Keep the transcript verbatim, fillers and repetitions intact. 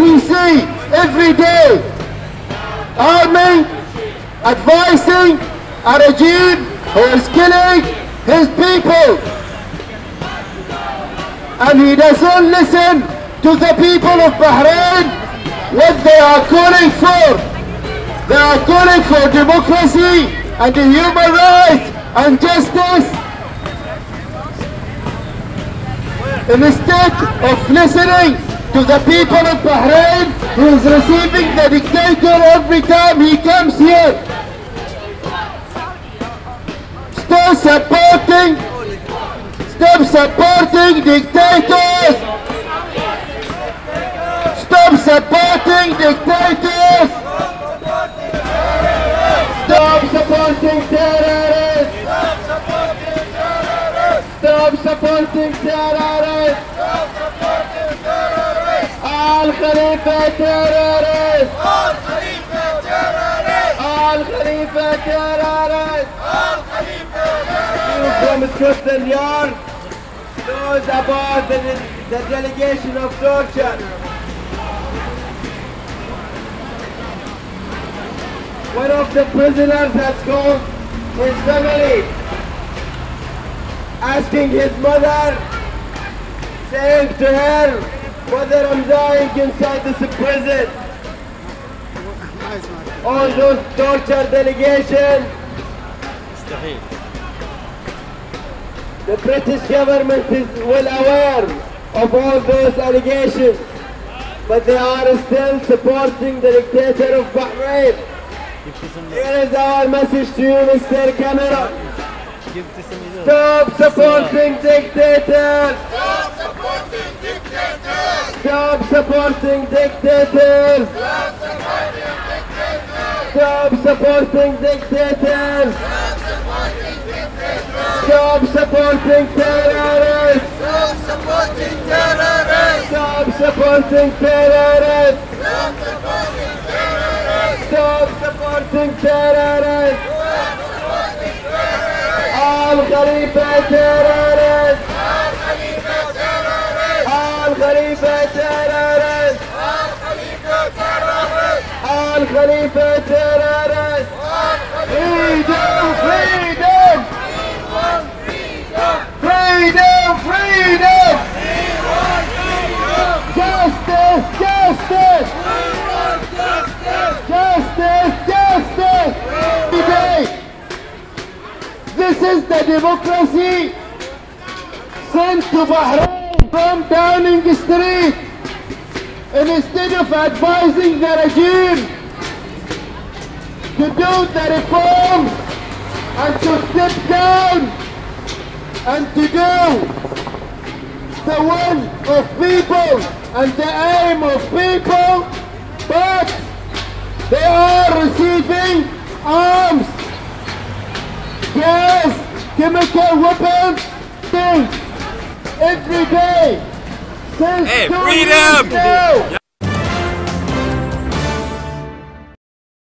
we see every day army advising a regime who is killing his people. And he doesn't listen to the people of Bahrain, what they are calling for. They are calling for democracy and human rights and justice. Instead of listening to the people of Bahrain, who is receiving the dictator every time he comes here. Stop supporting, stop supporting dictators. Stop supporting dictators. Stop supporting terrorists. Stop supporting terrorists. Al Khalifa terrorists. Al Khalifa terrorists. Al Khalifa terrorists. Al Khalifa terrorists. From Scotland Yard knows about the, the delegation of torture. One of the prisoners has called his family, asking his mother, saying to her, "Mother, I'm dying inside this prison." All those torture delegation, the British government is well aware of all those allegations, but they are still supporting the dictator of Bahrain. Here is our message to you, Mister Cameron. Stop supporting dictators! Stop supporting dictators! Stop supporting dictators! Stop supporting dictators! Stop supporting terrorists! Stop supporting terrorists! Stop supporting terrorists! Stop supporting terrorists! Stop supporting terrorists! Al Khalifa terrorists! Al Khalifa terrorists! Al Khalifa terrorists! Al Khalifa terrorists! Freedom! Freedom! Freedom! Freedom! Justice! Justice! Justice! Justice! Today, this is the democracy sent to Bahrain from Downing Street. And instead of advising the regime to do the reform and to step down and to do the will of people and the aim of people, but they are receiving arms, gas, chemical weapons, things every day since hey, two freedom! years now.